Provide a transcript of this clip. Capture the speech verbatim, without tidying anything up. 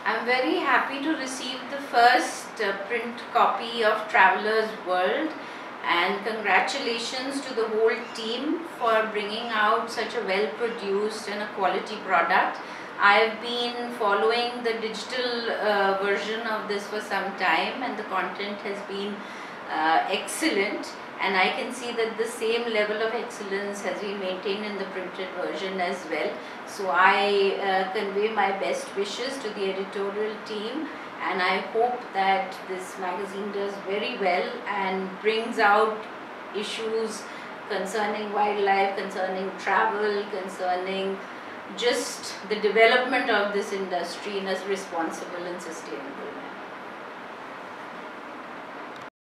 I'm very happy to receive the first uh, print copy of Traveler's World, and congratulations to the whole team for bringing out such a well produced and a quality product. I've been following the digital uh, version of this for some time, and the content has been uh, excellent, and I can see that the same level of excellence has been maintained in the printed version as well. So I uh, convey my best wishes to the editorial team, and I hope that this magazine does very well and brings out issues concerning wildlife, concerning travel, concerning just the development of this industry in a responsible and sustainable way.